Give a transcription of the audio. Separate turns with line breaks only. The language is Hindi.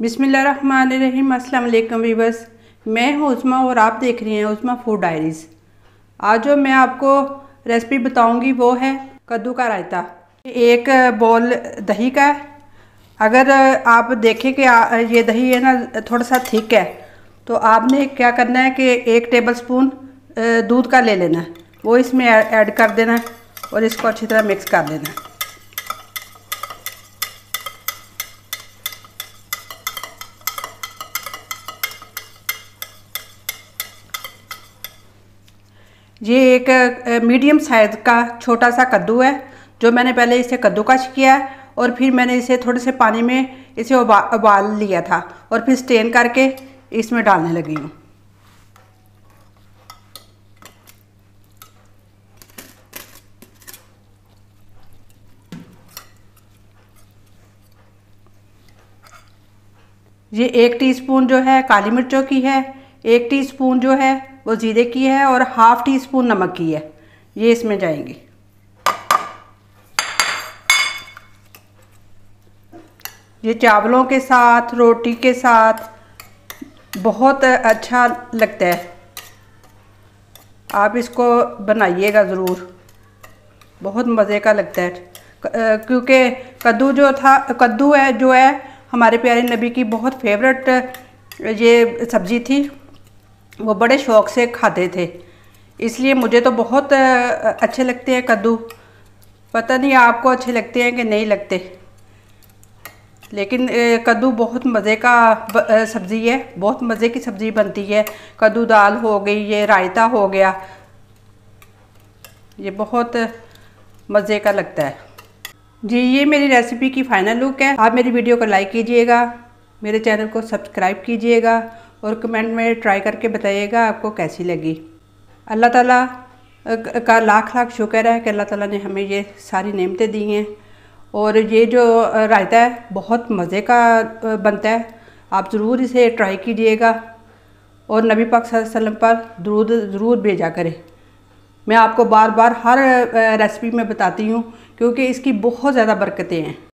बिस्मिल्लाहिर्रहमानिर्रहीम। अस्सलाम वालेकुम वीवर्स, मैं हूँ उस्मा और आप देख रही हैं उस्मा फूड डायरीज़। आज जो मैं आपको रेसिपी बताऊंगी वो है कद्दू का रायता। एक बॉल दही का है। अगर आप देखें कि ये दही है ना थोड़ा सा थिक है, तो आपने क्या करना है कि 1 टेबल स्पून दूध का ले लेना है, वो इसमें ऐड कर देना है और इसको अच्छी तरह मिक्स कर देना है। ये एक मीडियम साइज़ का छोटा सा कद्दू है, जो मैंने पहले इसे कद्दूकश किया है और फिर मैंने इसे थोड़े से पानी में इसे उबाल लिया था और फिर स्टेन करके इसमें डालने लगी हूँ। ये 1 टीस्पून जो है काली मिर्चों की है, 1 टीस्पून जो है वो जीरे की है और ½ टीस्पून नमक की है। ये इसमें जाएंगी। ये चावलों के साथ, रोटी के साथ बहुत अच्छा लगता है। आप इसको बनाइएगा ज़रूर, बहुत मज़े का लगता है। क्योंकि कद्दू है जो है हमारे प्यारे नबी की बहुत फेवरेट ये सब्ज़ी थी, वो बड़े शौक़ से खाते थे, इसलिए मुझे तो बहुत अच्छे लगते हैं कद्दू। पता नहीं आपको अच्छे लगते हैं कि नहीं लगते, लेकिन कद्दू बहुत मज़े का सब्ज़ी है, बहुत मज़े की सब्ज़ी बनती है। कद्दू दाल हो गई, ये रायता हो गया, ये बहुत मज़े का लगता है जी। ये मेरी रेसिपी की फ़ाइनल लुक है। आप मेरी वीडियो को लाइक कीजिएगा, मेरे चैनल को सब्सक्राइब कीजिएगा और कमेंट में ट्राई करके बताइएगा आपको कैसी लगी। अल्लाह ताला का लाख लाख शुक्र है कि अल्लाह ताला ने हमें ये सारी नेमतें दी हैं। और ये जो रायता है बहुत मज़े का बनता है, आप ज़रूर इसे ट्राई कीजिएगा और नबी पाक सल्लल्लाहु अलैहि वसल्लम पर दुरूद ज़रूर भेजा करें। मैं आपको बार बार हर रेसिपी में बताती हूँ क्योंकि इसकी बहुत ज़्यादा बरकतें हैं।